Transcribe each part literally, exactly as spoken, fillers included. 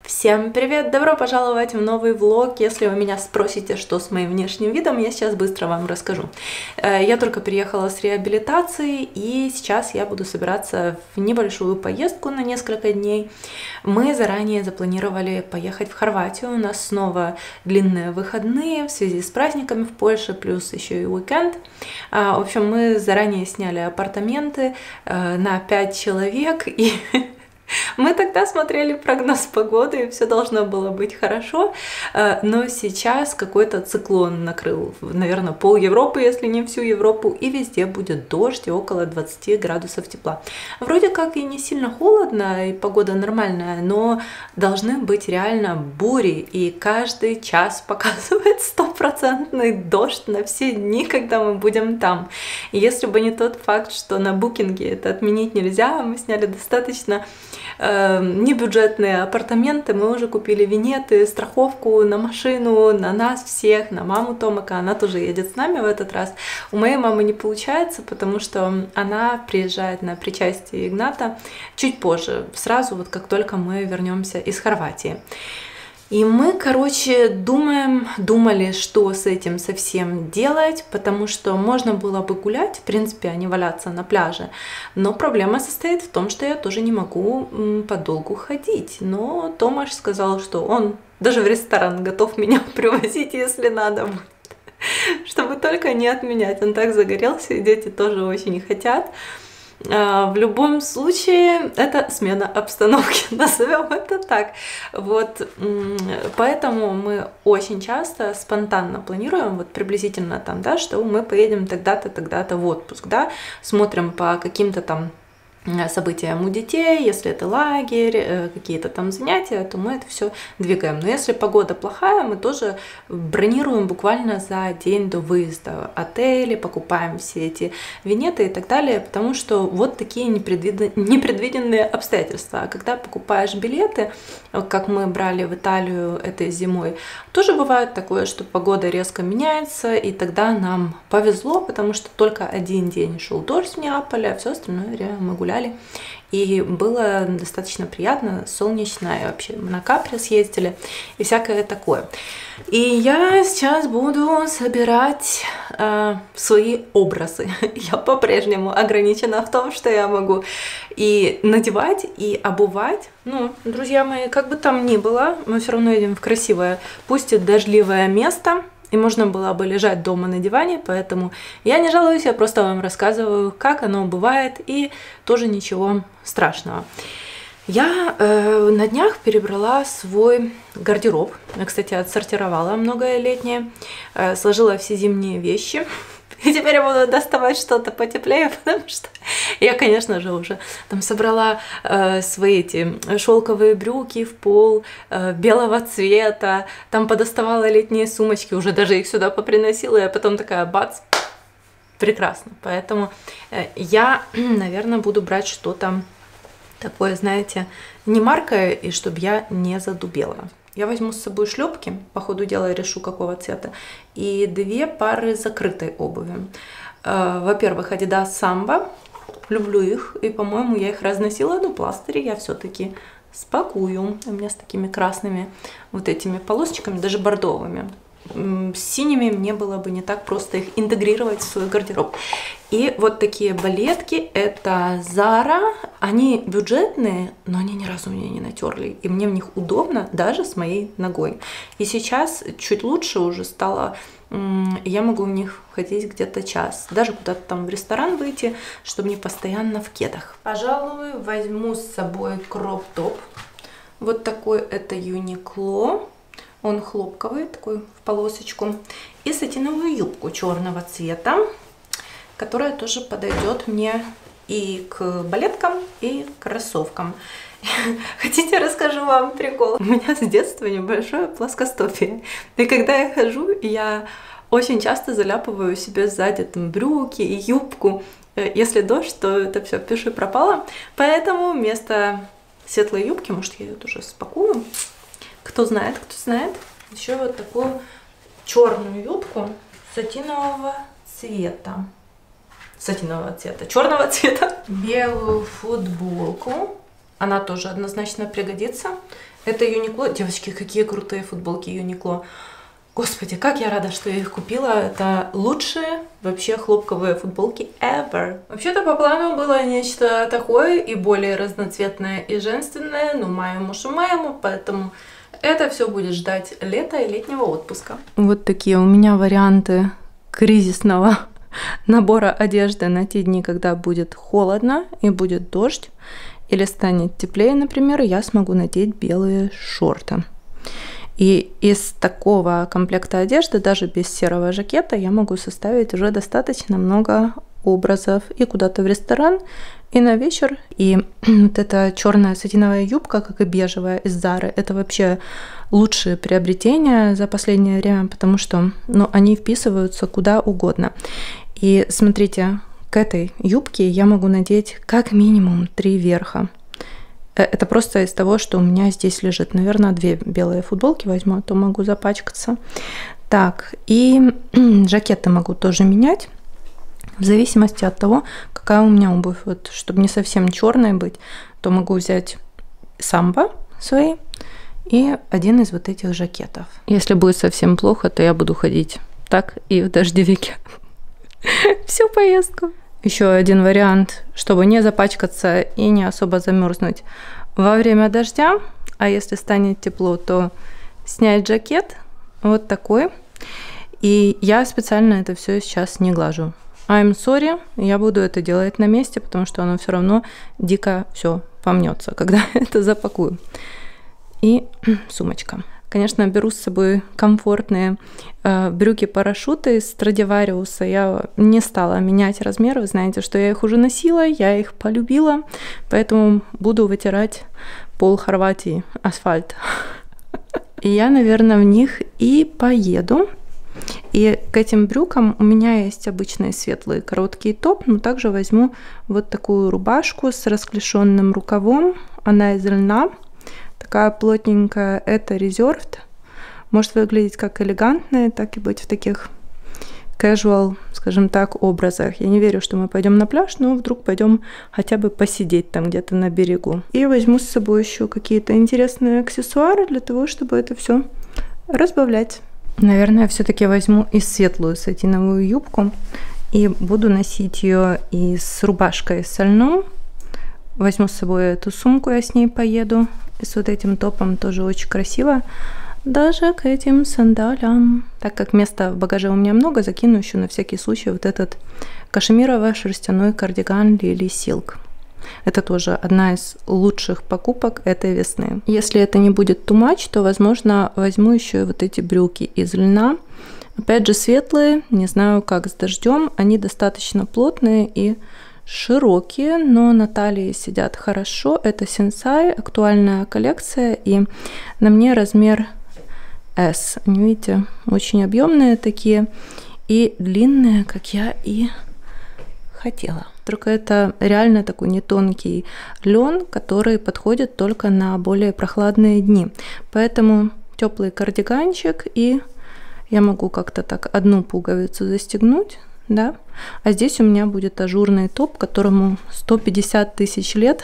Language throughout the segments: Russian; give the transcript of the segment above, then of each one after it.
Всем привет! Добро пожаловать в новый влог. Если вы меня спросите, что с моим внешним видом, я сейчас быстро вам расскажу. Я только приехала с реабилитации, и сейчас я буду собираться в небольшую поездку на несколько дней. Мы заранее запланировали поехать в Хорватию. У нас снова длинные выходные в связи с праздниками в Польше, плюс еще и уикенд. В общем, мы заранее сняли апартаменты на пять человек, и мы тогда смотрели прогноз погоды, и все должно было быть хорошо, но сейчас какой-то циклон накрыл, наверное, пол Европы, если не всю Европу, и везде будет дождь и около двадцати градусов тепла. Вроде как и не сильно холодно, и погода нормальная, но должны быть реально бури, и каждый час показывает стопроцентный дождь на все дни, когда мы будем там. И если бы не тот факт, что на букинге это отменить нельзя, мы сняли достаточно небюджетные апартаменты, мы уже купили винеты, страховку на машину, на нас всех, на маму Томака, она тоже едет с нами в этот раз. У моей мамы не получается, потому что она приезжает на причастие Игната чуть позже, сразу вот как только мы вернемся из Хорватии. И мы, короче, думаем, думали, что с этим совсем делать, потому что можно было бы гулять, в принципе, а не валяться на пляже. Но проблема состоит в том, что я тоже не могу подолгу ходить. Но Томаш сказал, что он даже в ресторан готов меня привозить, если надо будет, чтобы только не отменять. Он так загорелся, и дети тоже очень хотят. В любом случае, это смена обстановки, назовем это так. Вот, поэтому мы очень часто спонтанно планируем, вот приблизительно там, да, что мы поедем тогда-то, тогда-то в отпуск, да, смотрим по каким-то там событиям у детей, если это лагерь, какие-то там занятия, то мы это все двигаем. Но если погода плохая, мы тоже бронируем буквально за день до выезда отели, покупаем все эти винеты и так далее, потому что вот такие непредвиденные, непредвиденные обстоятельства. А когда покупаешь билеты, как мы брали в Италию этой зимой, тоже бывает такое, что погода резко меняется, и тогда нам повезло, потому что только один день шел дождь в Неаполе, а все остальное время мы гуляли. И было достаточно приятно, солнечно, и вообще мы на Капри съездили, и всякое такое. И я сейчас буду собирать э, свои образы. Я по-прежнему ограничена в том, что я могу и надевать, и обувать. Ну, друзья мои, как бы там ни было, мы все равно едем в красивое, пусть и дождливое место. И можно было бы лежать дома на диване, поэтому я не жалуюсь, я просто вам рассказываю, как оно бывает, и тоже ничего страшного. Я э, на днях перебрала свой гардероб. Я, кстати, отсортировала многое летнее, э, сложила все зимние вещи. И теперь я буду доставать что-то потеплее, потому что я, конечно же, уже там собрала э, свои эти шелковые брюки в пол, э, белого цвета, там подоставала летние сумочки, уже даже их сюда поприносила, и потом такая бац, прекрасно. Поэтому э, я, наверное, буду брать что-то такое, знаете, не маркое, и чтобы я не задубела. Я возьму с собой шлепки, по ходу дела решу, какого цвета, и две пары закрытой обуви. Во-первых, Adidas Samba, люблю их, и, по-моему, я их разносила, но пластыри я все-таки спакую. У меня с такими красными вот этими полосочками, даже бордовыми. С синими мне было бы не так просто их интегрировать в свой гардероб. И вот такие балетки, это Zara, они бюджетные, но они ни разу меня не натерли, и мне в них удобно даже с моей ногой. И сейчас чуть лучше уже стало, я могу в них ходить где-то час, даже куда-то там в ресторан выйти, чтобы не постоянно в кедах. Пожалуй, возьму с собой кроп-топ, вот такой, это Uniqlo. Он хлопковый, такой в полосочку. И сатиновую юбку черного цвета, которая тоже подойдет мне и к балеткам, и к кроссовкам. Хотите, расскажу вам прикол? У меня с детства небольшое плоскостопие. И когда я хожу, я очень часто заляпываю себе сзади там брюки и юбку. Если дождь, то это все пиши пропало. Поэтому вместо светлой юбки, может, я ее тоже спакую. Кто знает, кто знает. Еще вот такую черную юбку сатинового цвета. Сатинового цвета. Черного цвета. Белую футболку. Она тоже однозначно пригодится. Это Uniqlo. Девочки, какие крутые футболки Uniqlo. Господи, как я рада, что я их купила. Это лучшие вообще хлопковые футболки ever. Вообще-то по плану было нечто такое и более разноцветное и женственное, но маему шумаему, поэтому это все будет ждать лета и летнего отпуска. Вот такие у меня варианты кризисного набора одежды на те дни, когда будет холодно и будет дождь, или станет теплее, например, я смогу надеть белые шорты. И из такого комплекта одежды, даже без серого жакета, я могу составить уже достаточно много образов и куда-то в ресторан, и на вечер. И вот эта черная сатиновая юбка, как и бежевая из Зары, это вообще лучшие приобретения за последнее время, потому что ну, они вписываются куда угодно. И смотрите, к этой юбке я могу надеть как минимум три верха. Это просто из того, что у меня здесь лежит. Наверное, две белые футболки возьму, а то могу запачкаться. Так, и жакеты могу тоже менять в зависимости от того, какая у меня обувь. Вот, чтобы не совсем черной быть, то могу взять самбо свои и один из вот этих жакетов. Если будет совсем плохо, то я буду ходить так и в дождевике всю поездку. Еще один вариант, чтобы не запачкаться и не особо замерзнуть во время дождя, а если станет тепло, то снять жакет вот такой. И я специально это все сейчас не глажу. I'm sorry, я буду это делать на месте, потому что оно все равно дико все помнется, когда это запакую. И сумочка. Конечно, беру с собой комфортные э, брюки-парашюты из Страдивариуса. Я не стала менять размер. Вы знаете, что я их уже носила, я их полюбила. Поэтому буду вытирать пол Хорватии, асфальт. И я, наверное, в них и поеду. И к этим брюкам у меня есть обычный светлый короткий топ, но также возьму вот такую рубашку с расклешенным рукавом. Она из льна. Такая плотненькая, это Reserved. Может выглядеть как элегантная, так и быть в таких casual, скажем так, образах. Я не верю, что мы пойдем на пляж, но вдруг пойдем хотя бы посидеть там где-то на берегу. И возьму с собой еще какие-то интересные аксессуары для того, чтобы это все разбавлять. Наверное, все-таки возьму и светлую сатиновую юбку и буду носить ее и с рубашкой с льном. Возьму с собой эту сумку, я с ней поеду. И с вот этим топом тоже очень красиво. Даже к этим сандалям. Так как места в багаже у меня много, закину еще на всякий случай вот этот кашемирово-шерстяной кардиган Lily Silk. Это тоже одна из лучших покупок этой весны. Если это не будет too much, то, возможно, возьму еще и вот эти брюки из льна. Опять же, светлые, не знаю, как с дождем. Они достаточно плотные и широкие, но на талии сидят хорошо. Это Sensai, актуальная коллекция, и на мне размер S. Они, видите, очень объемные такие и длинные, как я и хотела. Только это реально такой не тонкий лен, который подходит только на более прохладные дни. Поэтому теплый кардиганчик, и я могу как-то так одну пуговицу застегнуть. Да? А здесь у меня будет ажурный топ, которому сто пятьдесят тысяч лет.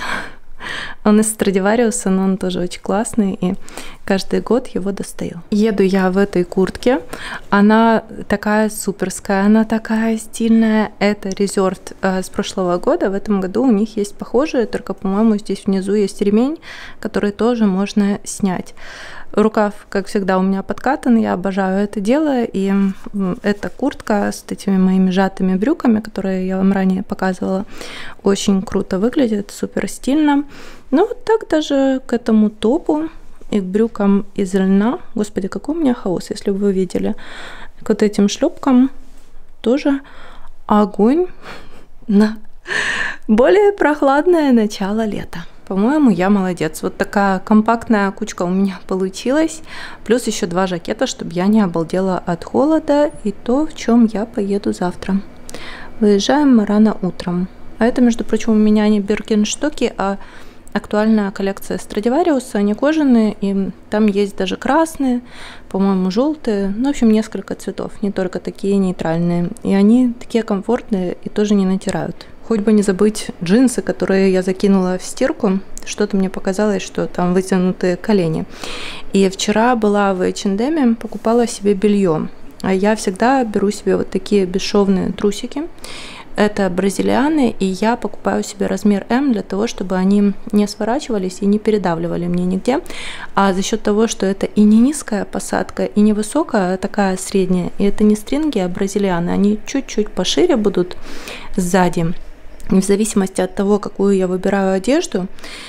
Он из Страдивариуса, но он тоже очень классный, и каждый год его достаю. Еду я в этой куртке. Она такая суперская, она такая стильная. Это Reserved э, с прошлого года. В этом году у них есть похожие, только, по-моему, здесь внизу есть ремень, который тоже можно снять. Рукав, как всегда, у меня подкатан, я обожаю это дело, и эта куртка с этими моими сжатыми брюками, которые я вам ранее показывала, очень круто выглядит, супер стильно. Ну, вот так даже к этому топу и к брюкам из льна, господи, какой у меня хаос, если бы вы видели, к вот этим шлепкам тоже огонь на более прохладное начало лета. По-моему, я молодец. Вот такая компактная кучка у меня получилась. Плюс еще два жакета, чтобы я не обалдела от холода. И то, в чем я поеду завтра. Выезжаем мы рано утром. А это, между прочим, у меня не Биркенстоки, а актуальная коллекция Страдивариуса. Они кожаные, и там есть даже красные, по-моему, желтые. Ну, в общем, несколько цветов, не только такие нейтральные. И они такие комфортные и тоже не натирают. Хоть бы не забыть джинсы, которые я закинула в стирку. Что-то мне показалось, что там вытянутые колени. И вчера была в эйч энд эм, покупала себе белье. А я всегда беру себе вот такие бесшовные трусики. Это бразилианы, и я покупаю себе размер эм для того, чтобы они не сворачивались и не передавливали мне нигде. А за счет того, что это и не низкая посадка, и не высокая, а такая средняя, и это не стринги, а бразилианы, они чуть-чуть пошире будут сзади. И в зависимости от того, какую я выбираю одежду,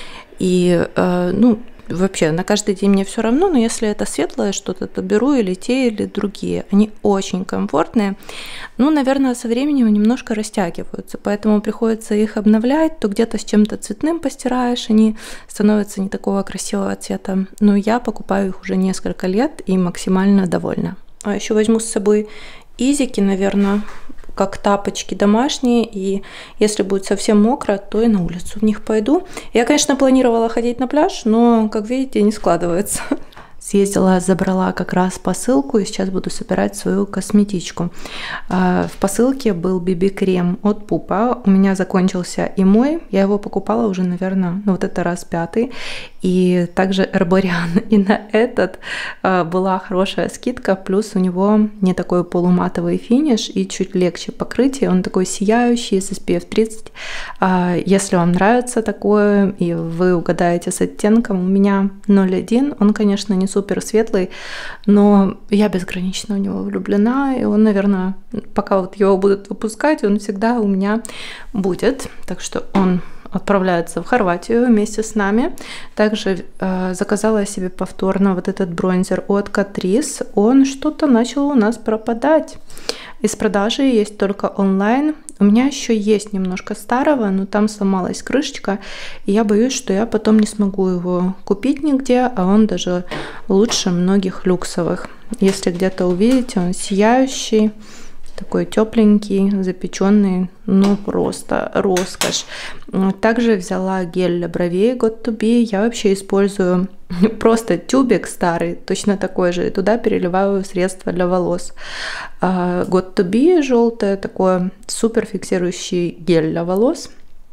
и, э, ну, вообще, на каждый день мне все равно, но если это светлое что-то, то беру или те, или другие. Они очень комфортные. Ну, наверное, со временем немножко растягиваются, поэтому приходится их обновлять. То где-то с чем-то цветным постираешь, они становятся не такого красивого цвета. Но я покупаю их уже несколько лет и максимально довольна. А еще возьму с собой изики, наверное, как тапочки домашние, и если будет совсем мокро, то и на улицу в них пойду. Я, конечно, планировала ходить на пляж, но, как видите, не складывается. Съездила, забрала как раз посылку, и сейчас буду собирать свою косметичку. В посылке был би би-крем от Пупа. У меня закончился и мой. Я его покупала уже, наверное, ну вот это раз пятый. И также Эрбориан. И на этот была хорошая скидка. Плюс у него не такой полуматовый финиш и чуть легче покрытие. Он такой сияющий с эс пи эф тридцать. Если вам нравится такое, и вы угадаете с оттенком, у меня ноль один. Он, конечно, не супер светлый, но я безгранично в него влюблена, и он, наверное, пока вот его будут выпускать, он всегда у меня будет. Так что он отправляется в Хорватию вместе с нами. Также э, заказала себе повторно вот этот бронзер от Catrice. Он что-то начал у нас пропадать. Из продажи есть только онлайн. У меня еще есть немножко старого, но там сломалась крышечка, и я боюсь, что я потом не смогу его купить нигде, а он даже лучше многих люксовых. Если где-то увидите, он сияющий, такой тепленький, запеченный, ну просто роскошь. Также взяла гель для бровей got to be. Я вообще использую просто тюбик старый, точно такой же, и туда переливаю средства для волос. got to be желтое, такой супер фиксирующий гель для волос.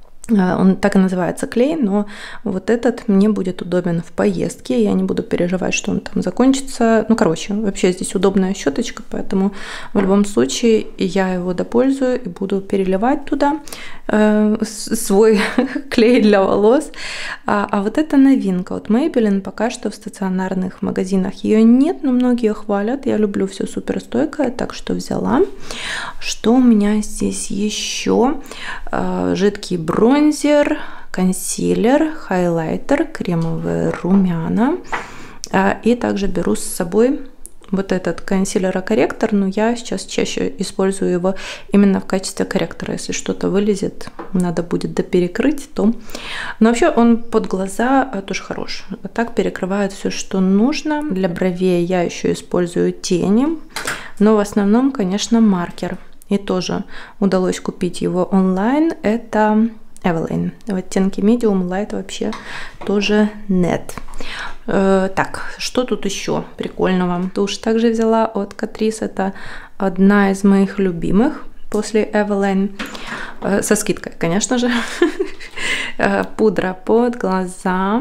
Он так и называется клей, но вот этот мне будет удобен в поездке. Я не буду переживать, что он там закончится. Ну, короче, вообще здесь удобная щеточка, поэтому в любом случае я его допользую и буду переливать туда э, свой клей для волос. А, а вот это новинка от Maybelline, пока что в стационарных магазинах ее нет, но многие хвалят. Я люблю все суперстойкое, так что взяла. Что у меня здесь еще? Э, жидкий бронзер. Бронзер, консилер, хайлайтер, кремовые румяна. И также беру с собой вот этот консилер-корректор, но я сейчас чаще использую его именно в качестве корректора. Если что-то вылезет, надо будет доперекрыть, то... Но вообще он под глаза тоже хорош. Так перекрывает все, что нужно. Для бровей я еще использую тени, но в основном, конечно, маркер. И тоже удалось купить его онлайн. Это Eveline. В оттенке Medium Light вообще тоже нет. Э, так, что тут еще прикольного? Тушь также взяла от Catrice. Это одна из моих любимых после Eveline. Э, со скидкой, конечно же. Пудра под глаза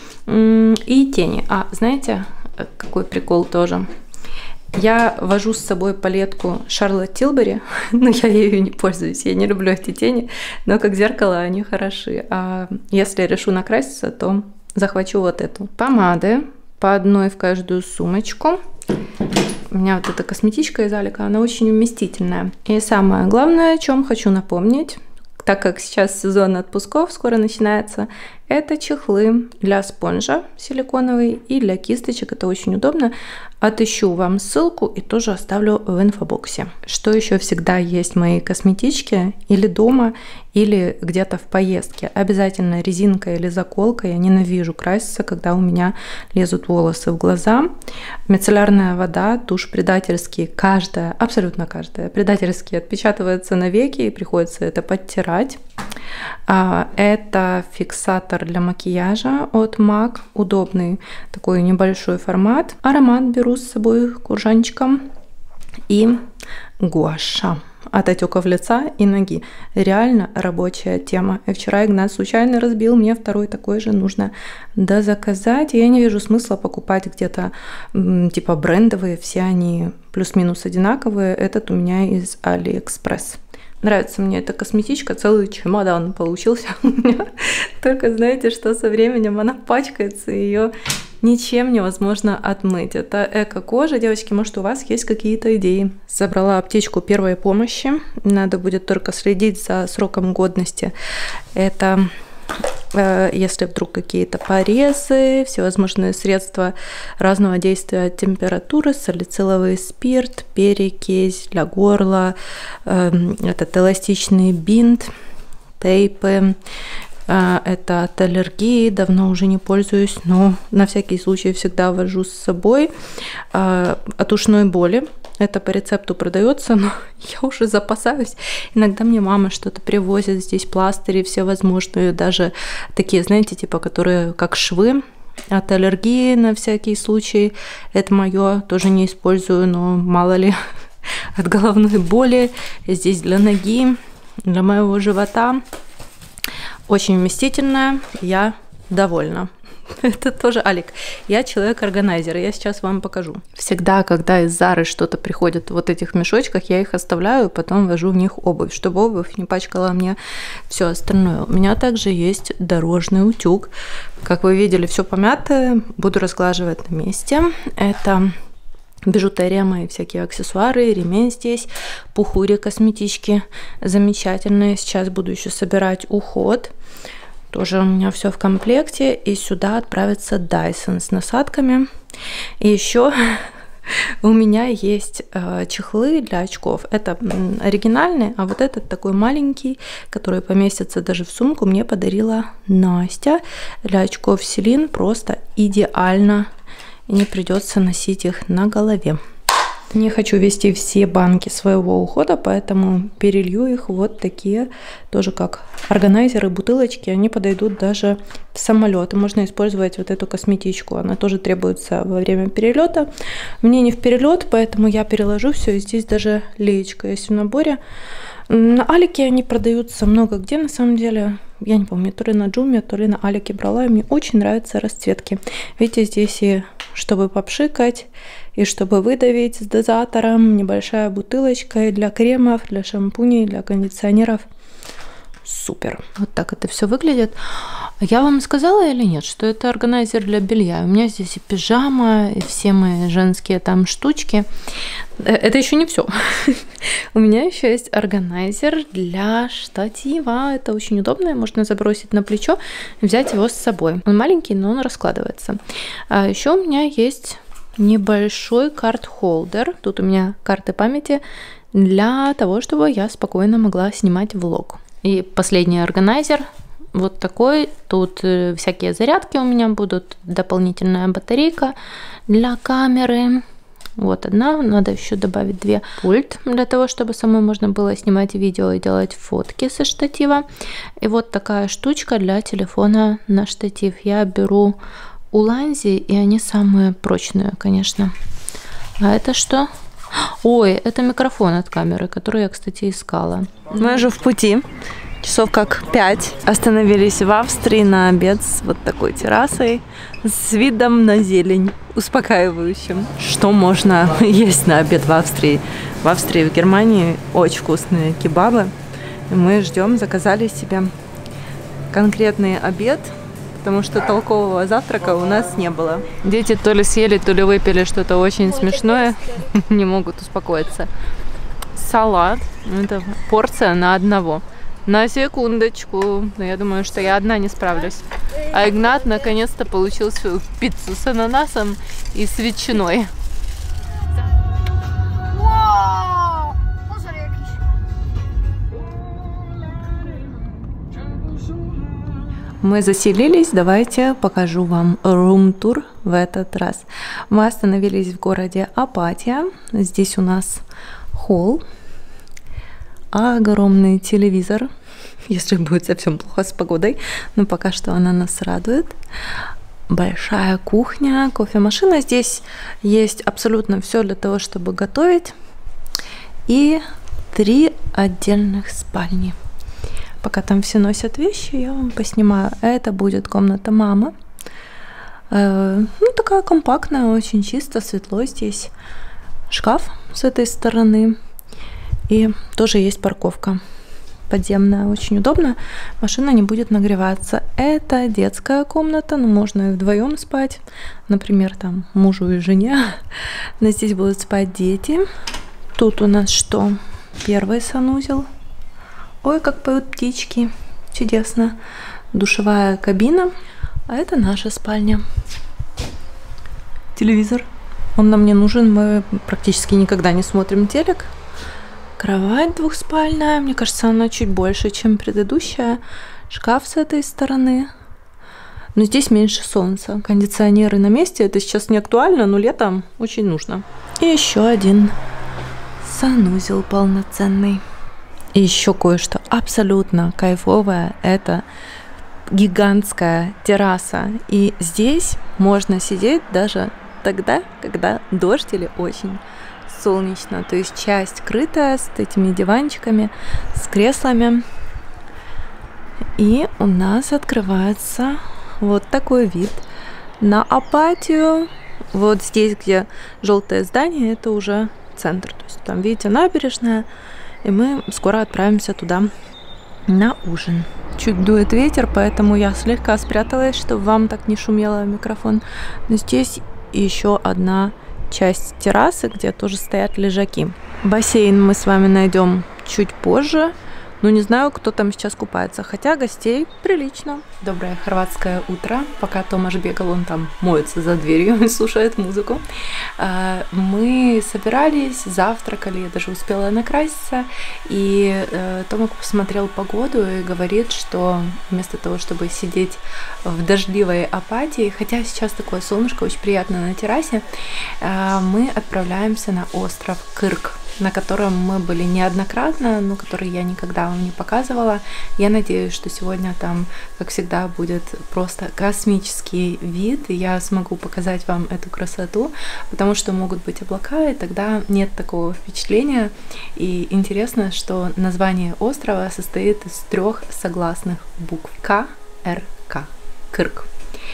и тени. А, знаете, какой прикол тоже? Я вожу с собой палетку Charlotte Tilbury, но я ею не пользуюсь, я не люблю эти тени, но как зеркало они хороши. А если решу накраситься, то захвачу вот эту. Помады по одной в каждую сумочку. У меня вот эта косметичка из Алика, она очень вместительная. И самое главное, о чем хочу напомнить, так как сейчас сезон отпусков скоро начинается, это чехлы для спонжа силиконовый и для кисточек. Это очень удобно. Отыщу вам ссылку и тоже оставлю в инфобоксе. Что еще всегда есть в моей косметичке или дома, или где-то в поездке? Обязательно резинка или заколка. Я ненавижу краситься, когда у меня лезут волосы в глаза. Мицеллярная вода, тушь предательски, каждая, абсолютно каждая, предательски отпечатывается на веки и приходится это подтирать. Это фиксатор для макияжа от мак, удобный такой небольшой формат. Аромат беру с собой куржанчиком и гуаша. от отеков лица и ноги. Реально рабочая тема. И вчера Игнат случайно разбил, мне второй такой же нужно дозаказать. Я не вижу смысла покупать где-то типа брендовые, все они плюс-минус одинаковые. Этот у меня из Алиэкспресс. Нравится мне эта косметичка, целый чемодан получился у меня. Только знаете, что со временем она пачкается, и ее ничем невозможно отмыть. Это эко-кожа. Девочки, может, у вас есть какие-то идеи? Забрала аптечку первой помощи. Надо будет только следить за сроком годности. Это э, если вдруг какие-то порезы, всевозможные средства разного действия от температуры, салициловый спирт, перекись для горла, э, этот эластичный бинт, тейпы. Это от аллергии, давно уже не пользуюсь, но на всякий случай всегда вожу с собой. От ушной боли, это по рецепту продается, но я уже запасаюсь. Иногда мне мама что-то привозит, здесь пластыри всевозможные, даже такие, знаете, типа, которые как швы. От аллергии на всякий случай, это мое, тоже не использую, но мало ли. От головной боли, здесь для ноги, для моего живота. Очень вместительная, я довольна. Это тоже Алик. Я человек-органайзер, я сейчас вам покажу. Всегда, когда из Зары что-то приходит в вот этих мешочках, я их оставляю, потом вожу в них обувь, чтобы обувь не пачкала мне все остальное. У меня также есть дорожный утюг. Как вы видели, все помятое, буду разглаживать на месте. Это бижутерия, мои всякие аксессуары, ремень здесь, пухури, косметички замечательные. Сейчас буду еще собирать уход. Тоже у меня все в комплекте. И сюда отправится Dyson с насадками. И еще у меня есть э, чехлы для очков. Это оригинальные, а вот этот такой маленький, который поместится даже в сумку, мне подарила Настя. Для очков Селин просто идеально. И не придется носить их на голове. Не хочу вести все банки своего ухода, поэтому перелью их вот такие, тоже как органайзеры, бутылочки. Они подойдут даже в самолет. Можно использовать вот эту косметичку. Она тоже требуется во время перелета. Мне не в перелет, поэтому я переложу все. И здесь даже леечка есть в наборе. На Алике они продаются много где, на самом деле. Я не помню, то ли на Джуме, то ли на Алике брала. И мне очень нравятся расцветки. Видите, здесь и чтобы попшикать, и чтобы выдавить с дозатором. Небольшая бутылочка и для кремов, для шампуней, для кондиционеров. Супер. Вот так это все выглядит. Я вам сказала или нет, что это органайзер для белья? У меня здесь и пижама, и все мои женские там штучки. Это еще не все. У меня еще есть органайзер для штатива. Это очень удобно. Можно забросить на плечо, взять его с собой. Он маленький, но он раскладывается. А еще у меня есть небольшой карт-холдер. Тут у меня карты памяти для того, чтобы я спокойно могла снимать влог. И последний органайзер вот такой. Тут всякие зарядки у меня будут, дополнительная батарейка для камеры. Вот одна, надо еще добавить две. Пульт для того, чтобы самой можно было снимать видео и делать фотки со штатива. И вот такая штучка для телефона на штатив. Я беру Уланзи, и они самые прочные, конечно. А это что? Ой, это микрофон от камеры, который я, кстати, искала. Мы уже в пути. Часов как пять. Остановились в Австрии на обед с вот такой террасой, с видом на зелень, успокаивающим. Что можно есть на обед в Австрии? В Австрии, в Германии очень вкусные кебабы. И мы ждем, заказали себе конкретный обед, потому что толкового завтрака у нас не было. Дети то ли съели, то ли выпили что-то очень смешное, не могут успокоиться. Салат, это порция на одного. На секундочку, но я думаю, что я одна не справлюсь. А Игнат наконец-то получил свою пиццу с ананасом и с ветчиной. Мы заселились, давайте покажу вам рум-тур в этот раз. Мы остановились в городе Апатия. Здесь у нас холл, огромный телевизор, если будет совсем плохо с погодой, но пока что она нас радует. Большая кухня, кофемашина. Здесь есть абсолютно все для того, чтобы готовить. И три отдельных спальни. Пока там все носят вещи, я вам поснимаю. Это будет комната мамы. Э, ну, такая компактная, очень чисто, светло здесь. Шкаф с этой стороны. И тоже есть парковка подземная, очень удобно. Машина не будет нагреваться. Это детская комната, но можно и вдвоем спать. Например, там мужу и жене. Но здесь будут спать дети. Тут у нас что? Первый санузел. Ой, как поют птички. Чудесно. Душевая кабина. А это наша спальня. Телевизор. Он нам не нужен. Мы практически никогда не смотрим телек. Кровать двухспальная. Мне кажется, она чуть больше, чем предыдущая. Шкаф с этой стороны. Но здесь меньше солнца. Кондиционеры на месте. Это сейчас не актуально, но летом очень нужно. И еще один санузел полноценный. И еще кое-что абсолютно кайфовое. Это гигантская терраса. И здесь можно сидеть даже тогда, когда дождь или очень солнечно. То есть часть крытая с этими диванчиками, с креслами. И у нас открывается вот такой вид на Апатию. Вот здесь, где желтое здание, это уже центр. То есть там, видите, набережная. И мы скоро отправимся туда на ужин. Чуть дует ветер, поэтому я слегка спряталась, чтобы вам так не шумело микрофон. Но здесь еще одна часть террасы, где тоже стоят лежаки. Бассейн мы с вами найдем чуть позже. Ну, не знаю, кто там сейчас купается, хотя гостей прилично. Доброе хорватское утро. Пока Томаш бегал, он там моется за дверью и слушает музыку. Мы собирались, завтракали, я даже успела накраситься. И Томак посмотрел погоду и говорит, что вместо того, чтобы сидеть в дождливой Апатии, хотя сейчас такое солнышко, очень приятно на террасе, мы отправляемся на остров Кырк, на котором мы были неоднократно, но который я никогда вам не показывала. Я надеюсь, что сегодня там, как всегда, будет просто космический вид, и я смогу показать вам эту красоту, потому что могут быть облака, и тогда нет такого впечатления. И интересно, что название острова состоит из трех согласных букв К, Р, К. Кырк.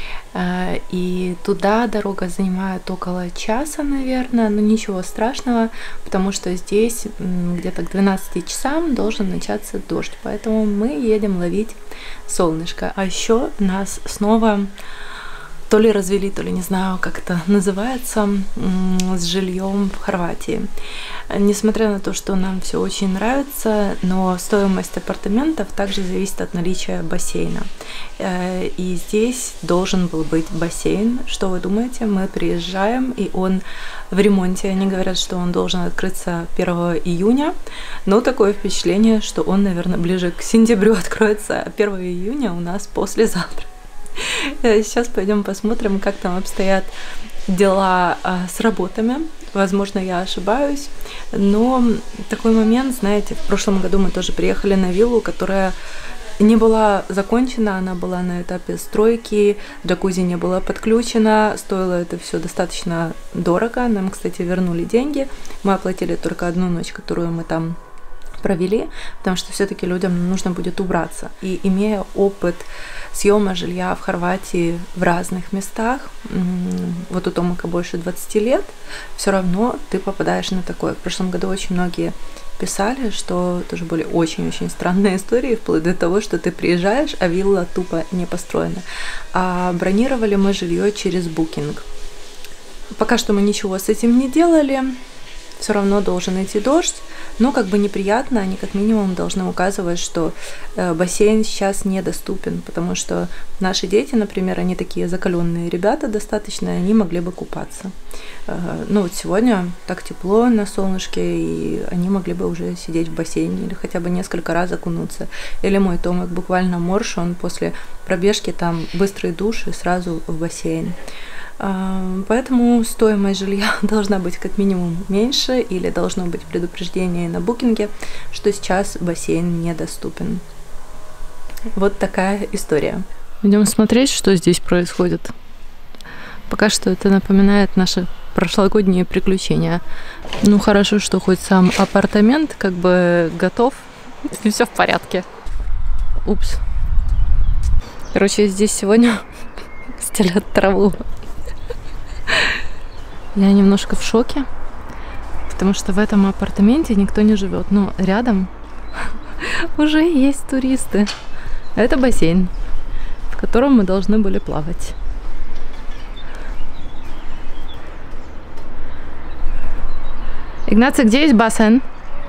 И туда дорога занимает около часа, наверное, но ничего страшного, потому что здесь где-то к двенадцати часам должен начаться дождь, поэтому мы едем ловить солнышко. А еще нас снова то ли развели, то ли не знаю, как это называется, с жильем в Хорватии. Несмотря на то, что нам все очень нравится, но стоимость апартаментов также зависит от наличия бассейна. И здесь должен был быть бассейн. Что вы думаете? Мы приезжаем, и он в ремонте. Они говорят, что он должен открыться первого июня, но такое впечатление, что он, наверное, ближе к сентябрю откроется, а первого июня у нас послезавтра. Сейчас пойдем посмотрим, как там обстоят дела с работами. Возможно, я ошибаюсь, но такой момент, знаете, в прошлом году мы тоже приехали на виллу, которая не была закончена, она была на этапе стройки, джакузи не было подключено, стоило это все достаточно дорого. Нам, кстати, вернули деньги, мы оплатили только одну ночь, которую мы там провели, потому что все-таки людям нужно будет убраться. И имея опыт съема жилья в Хорватии в разных местах, вот у Томака больше двадцати лет, все равно ты попадаешь на такое. В прошлом году очень многие писали, что тоже были очень-очень странные истории, вплоть до того, что ты приезжаешь, а вилла тупо не построена. А бронировали мы жилье через Booking. Пока что мы ничего с этим не делали, все равно должен идти дождь, но как бы неприятно, они как минимум должны указывать, что э, бассейн сейчас недоступен, потому что наши дети, например, они такие закаленные ребята достаточно, они могли бы купаться. Э, ну вот сегодня так тепло на солнышке, и они могли бы уже сидеть в бассейне или хотя бы несколько раз окунуться. Или мой Томик буквально морж, он после пробежки там быстрый душ и сразу в бассейн. Поэтому стоимость жилья должна быть как минимум меньше, или должно быть предупреждение на букинге, что сейчас бассейн недоступен. Вот такая история. Идем смотреть, что здесь происходит. Пока что это напоминает наши прошлогодние приключения. Ну, хорошо, что хоть сам апартамент как бы готов, и все в порядке. Упс. Короче, здесь сегодня стелят траву. Я немножко в шоке, потому что в этом апартаменте никто не живет. Но рядом уже есть туристы. Это бассейн, в котором мы должны были плавать. Игнаций, где есть бассейн?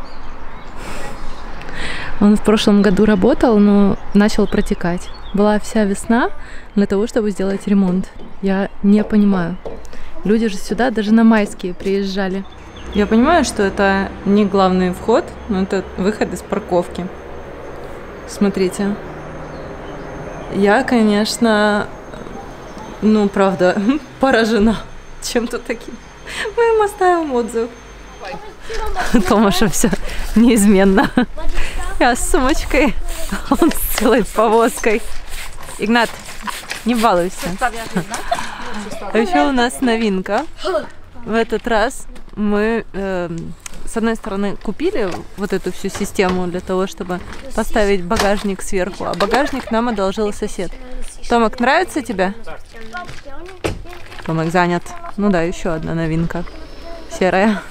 Он в прошлом году работал, но начал протекать. Была вся весна для того, чтобы сделать ремонт. Я не понимаю. Люди же сюда даже на майские приезжали. Я понимаю, что это не главный вход, но это выход из парковки. Смотрите. Я, конечно, ну, правда, поражена чем-то таким. Мы им оставим отзыв. Томаша все неизменно. Я с сумочкой, он с целой повозкой. Игнат, не балуйся. А еще у нас новинка. В этот раз мы, э, с одной стороны, купили вот эту всю систему для того, чтобы поставить багажник сверху, а багажник нам одолжил сосед. Томик, нравится тебе? Томик занят. Ну да, еще одна новинка. Серая.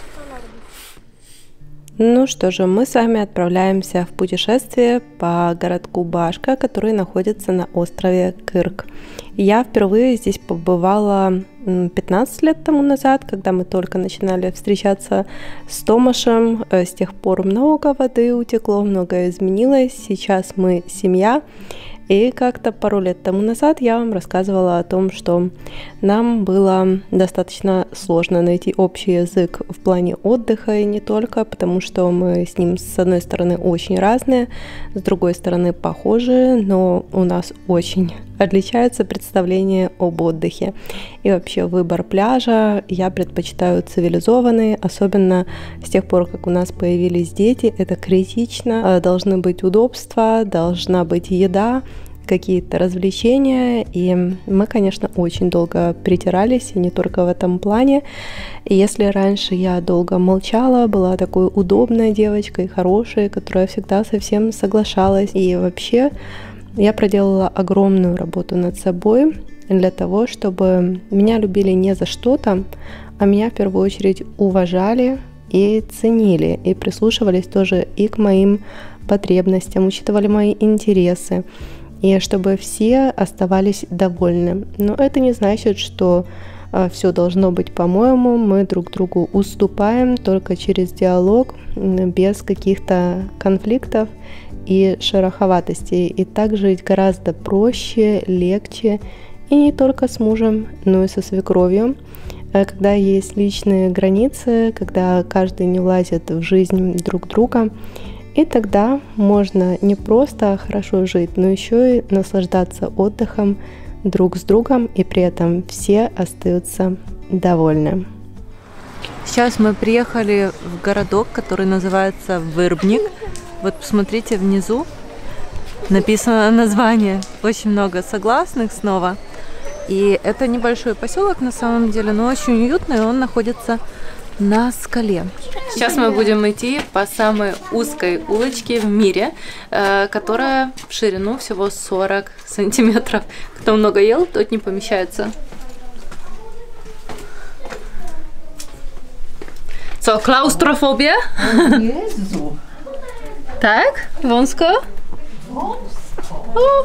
Ну что же, мы с вами отправляемся в путешествие по городку Башка, который находится на острове Кырк. Я впервые здесь побывала пятнадцать лет тому назад, когда мы только начинали встречаться с Томашем. С тех пор много воды утекло, многое изменилось. Сейчас мы семья. И как-то пару лет тому назад я вам рассказывала о том, что нам было достаточно сложно найти общий язык в плане отдыха, и не только, потому что мы с ним, с одной стороны, очень разные, с другой стороны, похожие, но у нас очень отличается представление об отдыхе. И вообще выбор пляжа я предпочитаю цивилизованный, особенно с тех пор, как у нас появились дети, это критично. Должны быть удобства, должна быть еда, какие-то развлечения, и мы, конечно, очень долго притирались, и не только в этом плане. И если раньше я долго молчала, была такой удобной девочкой, хорошей, которая всегда со всем соглашалась, и вообще я проделала огромную работу над собой для того, чтобы меня любили не за что-то, а меня в первую очередь уважали и ценили, и прислушивались тоже и к моим потребностям, учитывали мои интересы, и чтобы все оставались довольны. Но это не значит, что э, все должно быть по-моему, мы друг другу уступаем только через диалог, без каких-то конфликтов и шероховатостей. И так жить гораздо проще, легче, и не только с мужем, но и со свекровью, когда есть личные границы, когда каждый не влазит в жизнь друг друга. И тогда можно не просто хорошо жить, но еще и наслаждаться отдыхом друг с другом, и при этом все остаются довольны. Сейчас мы приехали в городок, который называется Вырбник. Вот посмотрите, внизу написано название. Очень много согласных снова. И это небольшой поселок на самом деле, но очень уютный, он находится на скале. Сейчас мы будем идти по самой узкой улочке в мире, э, которая в ширину всего сорок сантиметров. Кто много ел, тот не помещается. Co, klaustrofobia? Jezu. Tak? Wąsko? Wąsko.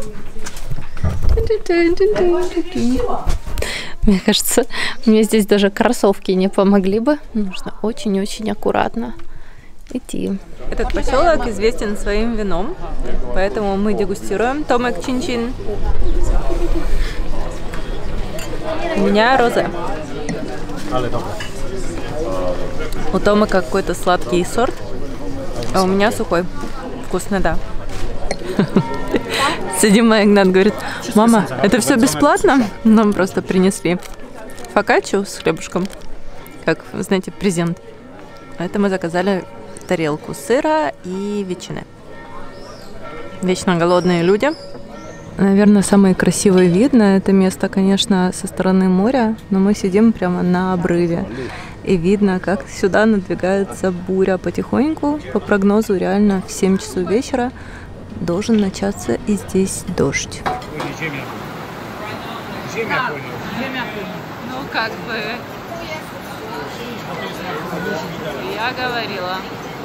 Мне кажется, мне здесь даже кроссовки не помогли бы. Нужно очень-очень аккуратно идти. Этот поселок известен своим вином, поэтому мы дегустируем Томик чин-чин. У меня розе. У Томика какой-то сладкий сорт, а у меня сухой. Вкусно, да. Сидим, а Игнат говорит: мама, это все бесплатно? Нам просто принесли фокаччу с хлебушком, как, знаете, презент. Это мы заказали тарелку сыра и ветчины. Вечно голодные люди. Наверное, самый красивый вид на это место, конечно, со стороны моря, но мы сидим прямо на обрыве. И видно, как сюда надвигается буря потихоньку. По прогнозу, реально в семь часов вечера должен начаться и здесь дождь. Ну, как бы, я говорила.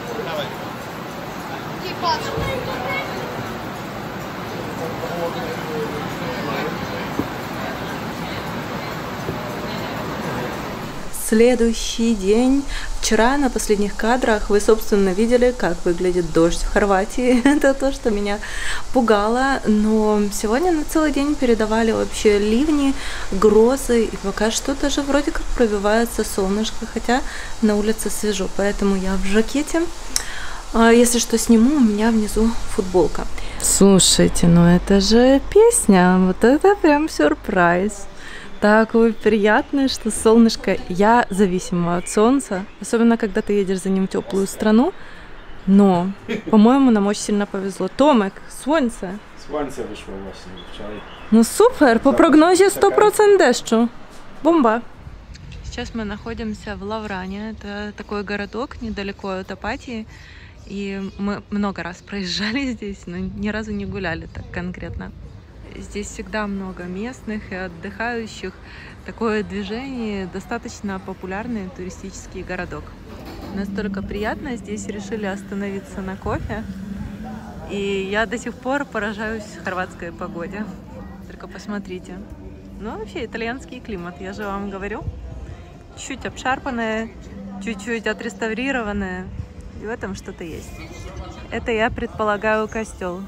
Следующий день. Вчера на последних кадрах вы, собственно, видели, как выглядит дождь в Хорватии. Это то, что меня пугало. Но сегодня на целый день передавали вообще ливни, грозы. И пока что даже вроде как пробивается солнышко, хотя на улице свежо. Поэтому я в жакете. Если что сниму, у меня внизу футболка. Слушайте, ну это же песня. Вот это прям сюрприз. Такой приятный, что солнышко. Я зависима от солнца, особенно когда ты едешь за ним в теплую страну. Но, по-моему, нам очень сильно повезло. Томек, солнце. Солнце вышло вчера. Ну супер, по прогнозу сто процентов дождю. Бомба. Сейчас мы находимся в Лавране. Это такой городок недалеко от Апатии. И мы много раз проезжали здесь, но ни разу не гуляли так конкретно. Здесь всегда много местных и отдыхающих. Такое движение, достаточно популярный туристический городок. Настолько приятно, здесь решили остановиться на кофе. И я до сих пор поражаюсь хорватской погоде. Только посмотрите. Ну, вообще, итальянский климат, я же вам говорю. Чуть обшарпанное, чуть-чуть отреставрированное. И в этом что-то есть. Это, я предполагаю, костел.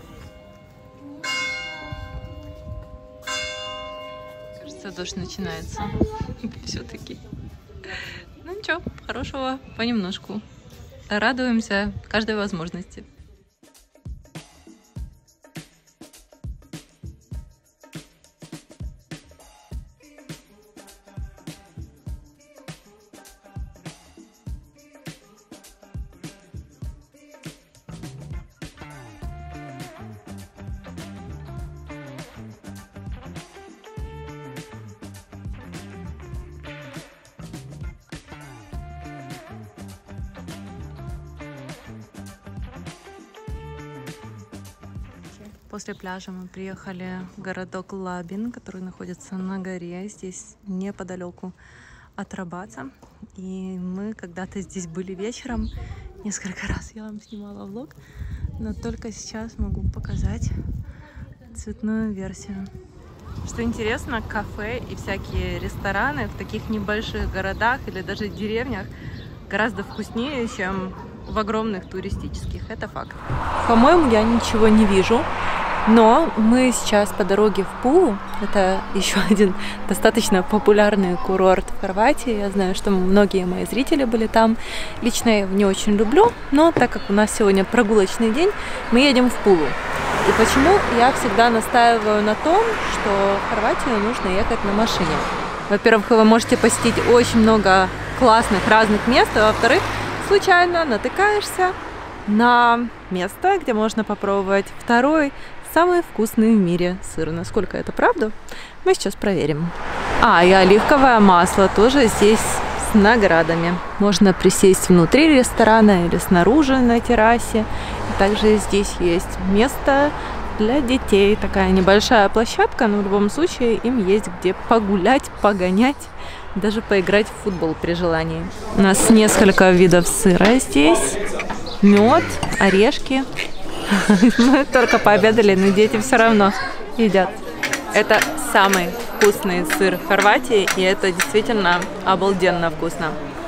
Дождь начинается все-таки. Ну ничего, хорошего понемножку. Радуемся каждой возможности. После пляжа мы приехали в городок Лабин, который находится на горе, здесь неподалеку от Рабаца. И мы когда-то здесь были вечером, несколько раз я вам снимала влог, но только сейчас могу показать цветную версию. Что интересно, кафе и всякие рестораны в таких небольших городах или даже деревнях гораздо вкуснее, чем в огромных туристических. Это факт. По-моему, я ничего не вижу. Но мы сейчас по дороге в Пулу. Это еще один достаточно популярный курорт в Хорватии. Я знаю, что многие мои зрители были там. Лично я его не очень люблю, но так как у нас сегодня прогулочный день, мы едем в Пулу. И почему я всегда настаиваю на том, что в Хорватию нужно ехать на машине? Во-первых, вы можете посетить очень много классных разных мест, а во-вторых, случайно натыкаешься на место, где можно попробовать второй самый вкусный в мире сыр. Насколько это правда, мы сейчас проверим. А, и оливковое масло тоже здесь с наградами. Можно присесть внутри ресторана или снаружи на террасе. И также здесь есть место для детей. Такая небольшая площадка, но в любом случае им есть где погулять, погонять, даже поиграть в футбол при желании. У нас несколько видов сыра здесь. Мед, орешки. Мы только пообедали, но дети все равно едят. Это самый вкусный сыр в Хорватии, и это действительно обалденно вкусно.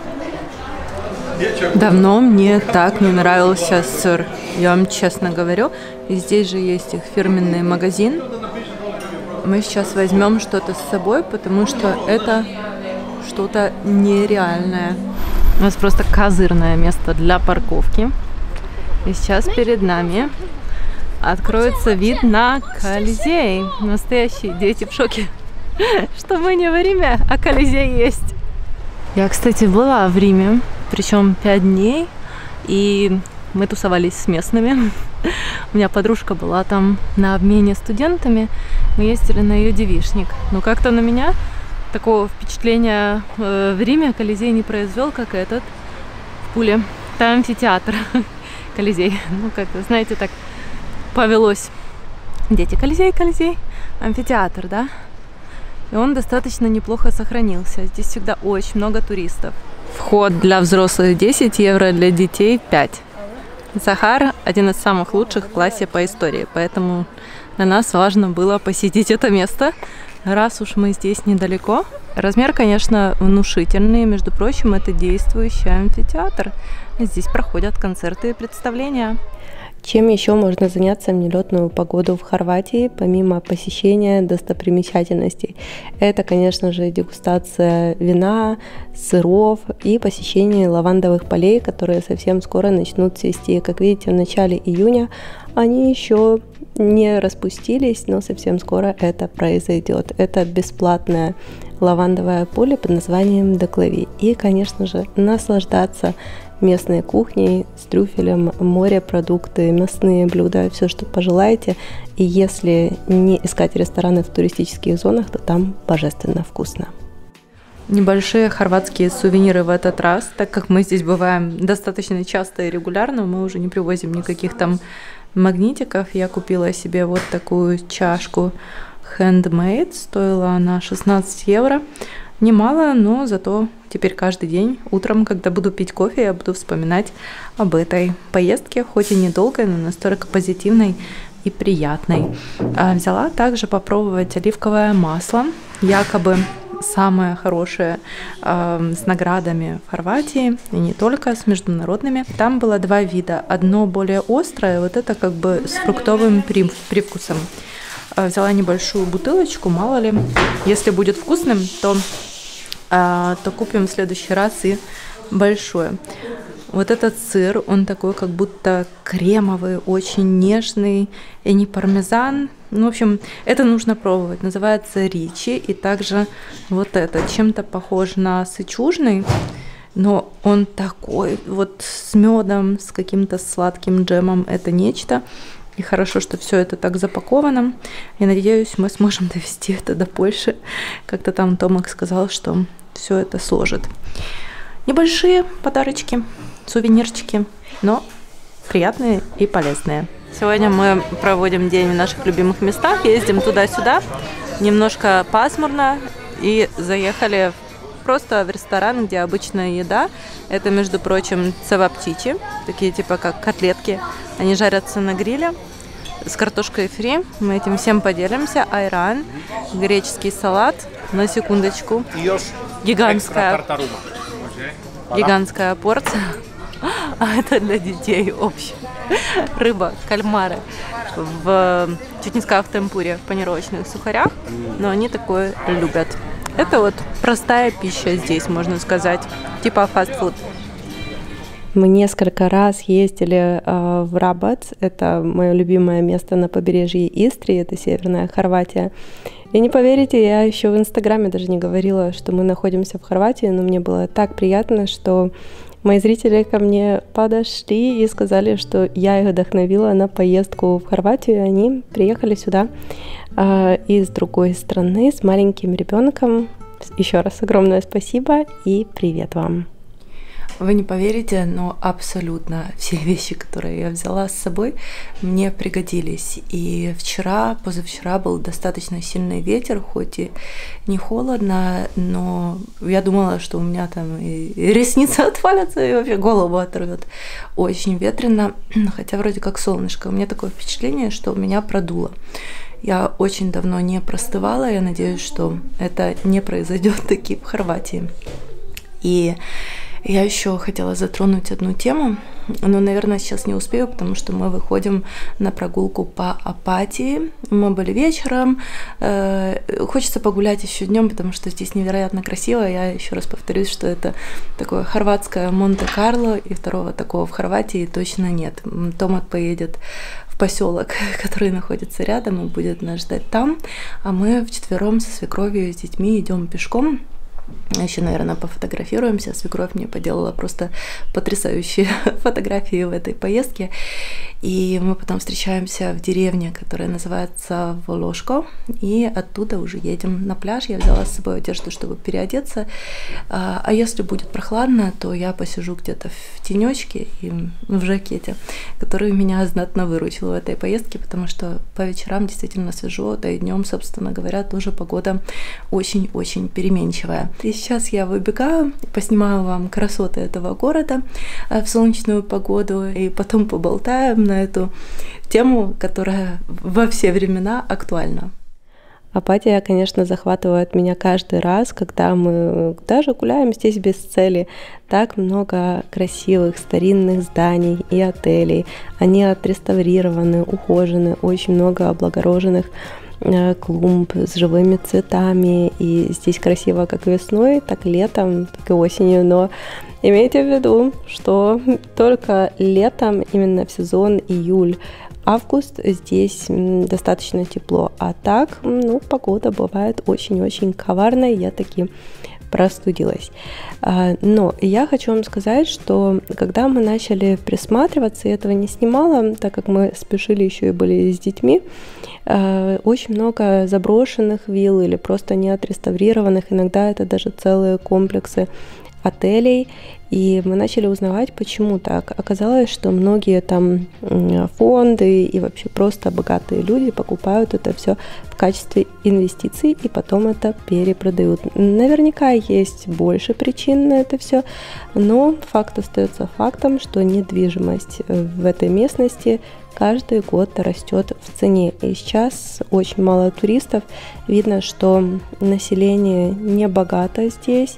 Давно мне так не нравился сыр, я вам честно говорю. И здесь же есть их фирменный магазин. Мы сейчас возьмем что-то с собой, потому что это что-то нереальное. У нас просто козырное место для парковки. И сейчас перед нами откроется вид на Колизей. Настоящие дети в шоке, что мы не в Риме, а Колизей есть. Я, кстати, была в Риме, причем пять дней, и мы тусовались с местными. У меня подружка была там на обмене студентами, мы ездили на ее девичник. Но как-то на меня такого впечатления э, в Риме Колизей не произвел, как этот в Пуле. Там амфитеатр Колизей. Ну, как-то, знаете, так повелось. Дети, Колизей, Колизей, амфитеатр, да? И он достаточно неплохо сохранился. Здесь всегда очень много туристов. Вход для взрослых десять евро, для детей пять. Захар один из самых лучших в классе по истории, поэтому для нас важно было посетить это место, раз уж мы здесь недалеко. Размер, конечно, внушительный, между прочим, это действующий амфитеатр. Здесь проходят концерты и представления. Чем еще можно заняться в нелетную погоду в Хорватии, помимо посещения достопримечательностей? Это, конечно же, дегустация вина, сыров и посещение лавандовых полей, которые совсем скоро начнут цвести. Как видите, в начале июня они еще не распустились, но совсем скоро это произойдет. Это бесплатное лавандовое поле под названием Деклави. И, конечно же, наслаждаться местной кухней с трюфелем, морепродукты, мясные блюда, все, что пожелаете. И если не искать рестораны в туристических зонах, то там божественно вкусно. Небольшие хорватские сувениры в этот раз, так как мы здесь бываем достаточно часто и регулярно, мы уже не привозим никаких там магнитиков. Я купила себе вот такую чашку handmade, стоила она шестнадцать евро. Немало, но зато теперь каждый день утром, когда буду пить кофе, я буду вспоминать об этой поездке, хоть и недолгой, но настолько позитивной и приятной. А взяла также попробовать оливковое масло, якобы самое хорошее э, с наградами в Хорватии, и не только, с международными. Там было два вида. Одно более острое, вот это как бы с фруктовым привкусом. Взяла небольшую бутылочку, мало ли, если будет вкусным, то то купим в следующий раз и большое. Вот этот сыр, он такой как будто кремовый, очень нежный, и не пармезан. Ну, в общем, это нужно пробовать. Называется ричи. И также вот это, чем-то похож на сычужный, но он такой вот с медом, с каким-то сладким джемом. Это нечто. И хорошо, что все это так запаковано. И надеюсь, мы сможем довести это до Польши. Как-то там Томак сказал, что все это сложит. Небольшие подарочки, сувенирчики, но приятные и полезные. Сегодня мы проводим день в наших любимых местах, ездим туда-сюда. Немножко пасмурно и заехали просто в ресторан, где обычная еда. Это, между прочим, цеваптичи, такие типа как котлетки. Они жарятся на гриле с картошкой фри. Мы этим всем поделимся. Айран, греческий салат. На секундочку. Гигантская, гигантская порция. А это для детей общее. Рыба, кальмары. В, чуть не сказала в темпуре, в панировочных сухарях. Но они такое любят. Это вот простая пища здесь, можно сказать. Типа фастфуд. Мы несколько раз ездили э, в Рабац, это мое любимое место на побережье Истрии, это северная Хорватия. И не поверите, я еще в Инстаграме даже не говорила, что мы находимся в Хорватии, но мне было так приятно, что мои зрители ко мне подошли и сказали, что я их вдохновила на поездку в Хорватию, и они приехали сюда э, из другой страны с маленьким ребенком. Еще раз огромное спасибо и привет вам! Вы не поверите, но абсолютно все вещи, которые я взяла с собой, мне пригодились. И вчера, позавчера был достаточно сильный ветер, хоть и не холодно, но я думала, что у меня там и ресницы отвалятся, и вообще голову оторвет. Очень ветрено, хотя вроде как солнышко. У меня такое впечатление, что меня продуло. Я очень давно не простывала, я надеюсь, что это не произойдет таки в Хорватии. И я еще хотела затронуть одну тему, но, наверное, сейчас не успею, потому что мы выходим на прогулку по Апатии. Мы были вечером, хочется погулять еще днем, потому что здесь невероятно красиво. Я еще раз повторюсь, что это такое хорватское Монте-Карло, и второго такого в Хорватии точно нет. Томат поедет в поселок, который находится рядом, и будет нас ждать там, а мы вчетвером со свекровью и с детьми идем пешком. Еще, наверное, пофотографируемся. Свекровь мне поделала просто потрясающие фотографии в этой поездке. И мы потом встречаемся в деревне, которая называется Волошко. И оттуда уже едем на пляж. Я взяла с собой одежду, чтобы переодеться. А если будет прохладно, то я посижу где-то в тенечке и в жакете, который меня знатно выручил в этой поездке, потому что по вечерам действительно свежо, да и днем, собственно говоря, тоже погода очень-очень переменчивая. И сейчас я выбегаю, поснимаю вам красоты этого города в солнечную погоду, и потом поболтаем на эту тему, которая во все времена актуальна. Апатия, конечно, захватывает меня каждый раз, когда мы даже гуляем здесь без цели. Так много красивых старинных зданий и отелей. Они отреставрированы, ухожены, очень много облагороженных клумб с живыми цветами. И здесь красиво как весной, так и летом, так и осенью. Но имейте в виду, что только летом, именно в сезон июль, август, здесь достаточно тепло, а так, ну, погода бывает очень-очень коварная, я таки простудилась. Но я хочу вам сказать, что когда мы начали присматриваться, я этого не снимала, так как мы спешили еще и были с детьми, очень много заброшенных вилл или просто не отреставрированных, иногда это даже целые комплексы отелей, и мы начали узнавать, почему так. Оказалось, что многие там фонды и вообще просто богатые люди покупают это все в качестве инвестиций и потом это перепродают. Наверняка есть больше причин на это все, но факт остается фактом, что недвижимость в этой местности каждый год растет в цене. И сейчас очень мало туристов. Видно, что население не богато здесь.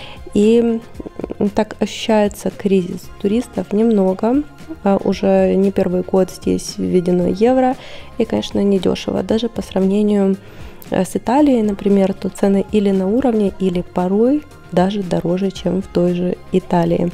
И так ощущается кризис туристов немного. Уже не первый год здесь введено евро. И, конечно, недешево. Даже по сравнению с Италией, например, то цены или на уровне, или порой даже дороже, чем в той же Италии.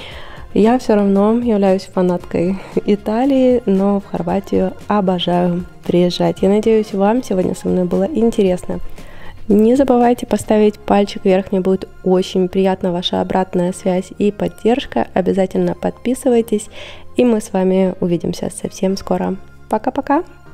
Я все равно являюсь фанаткой Италии, но в Хорватию обожаю приезжать. Я надеюсь, вам сегодня со мной было интересно. Не забывайте поставить пальчик вверх, мне будет очень приятна ваша обратная связь и поддержка. Обязательно подписывайтесь, и мы с вами увидимся совсем скоро. Пока-пока!